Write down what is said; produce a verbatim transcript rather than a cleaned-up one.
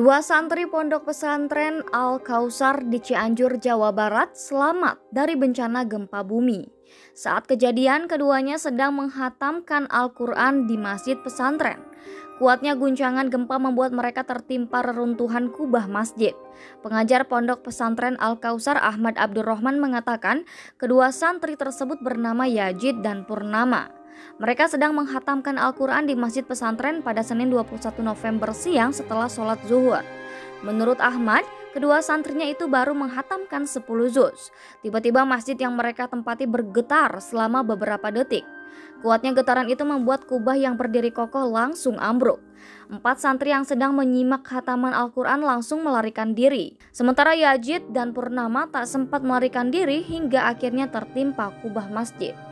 Dua santri pondok pesantren Al-Kautsar di Cianjur, Jawa Barat selamat dari bencana gempa bumi. Saat kejadian, keduanya sedang menghatamkan Al-Quran di masjid pesantren. Kuatnya guncangan gempa membuat mereka tertimpa reruntuhan kubah masjid. Pengajar pondok pesantren Al-Kautsar Ahmad Abdurrahman mengatakan kedua santri tersebut bernama Yazid dan Purnama. Mereka sedang menghatamkan Al-Quran di masjid pesantren pada Senin dua puluh satu November siang setelah sholat zuhur. Menurut Ahmad, kedua santrinya itu baru menghatamkan sepuluh juz. Tiba-tiba masjid yang mereka tempati bergetar selama beberapa detik. Kuatnya getaran itu membuat kubah yang berdiri kokoh langsung ambruk. Empat santri yang sedang menyimak khataman Al-Quran langsung melarikan diri. Sementara Yazid dan Purnama tak sempat melarikan diri hingga akhirnya tertimpa kubah masjid.